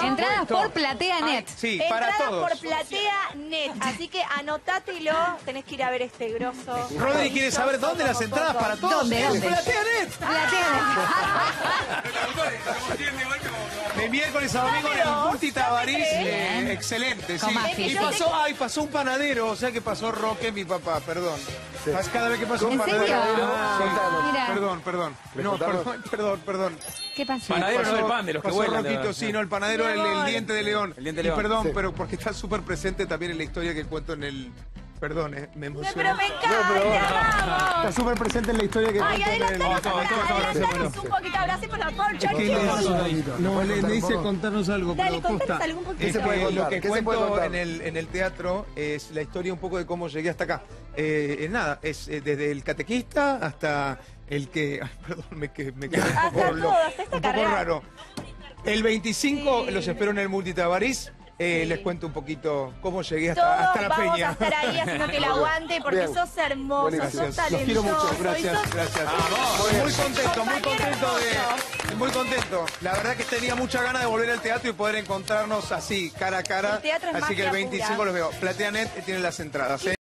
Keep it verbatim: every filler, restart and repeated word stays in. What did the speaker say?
Entradas por Platea Net. Sí, para Entradas todos. por Platea Net. Así que anotátelo. Tenés que ir a ver este grosso. Rodri quiere saber dónde las entradas para todos. ¿Dónde, En dónde? Platea Net. Platea De miércoles a domingo en el Multi Tabarís. Bien. Eh, excelente, sí. Con Mafia, Y sí. pasó, ay, pasó un panadero, o sea que pasó Roque, mi papá, perdón. Pas- Cada vez que pasó un ¿En panadero. serio? Ah, sí. Contanos. Mira. Perdón, perdón. No, perdón, perdón, perdón. ¿Qué pasó? Panadero no Pasó- del pan, de los que pasó vuelan, de Roquito, verdad. sí, no, el panadero, el, el diente de león. El diente de Y león. perdón, Sí. pero porque está súper presente también en la historia que cuento en el... Perdón, eh, me No, emociono. pero me encanta, Está vamos. súper presente en la historia que Ay, cuento en el... adelantanos, Toma, toma, toma, toma, adelantanos toma. un poquito. Abracemos la concha. ¿Qué le chicos. No, le, le dice contarnos algo, Dale, pero contanos posta. algo un poquito. Es ¿Qué se puede que contar? lo que ¿Qué se puede cuento contar? en el, en el teatro es la historia un poco de cómo llegué hasta acá. Eh, es nada, es eh, desde el catequista hasta el que... Ay, perdón, me, que- me quedé un Hasta poco, todo, lo- hasta esta un poco carrera. raro. El veinticinco Sí. los espero en el Multi Tabarís. Eh, Sí. Les cuento un poquito cómo llegué Todos hasta, hasta la vamos peña. a estar ahí haciéndote el aguante porque Bien. sos hermoso, Buenísimo. sos Gracias. talentoso. Los quiero mucho, y gracias, sos gracias. Muy, muy contento, muy compañero contento de... hermoso. Muy contento. La verdad que tenía mucha ganas de volver al teatro y poder encontrarnos así, cara a cara. El teatro es Así que el magia veinticinco pura. los veo. Platea Net tiene las entradas, ¿eh?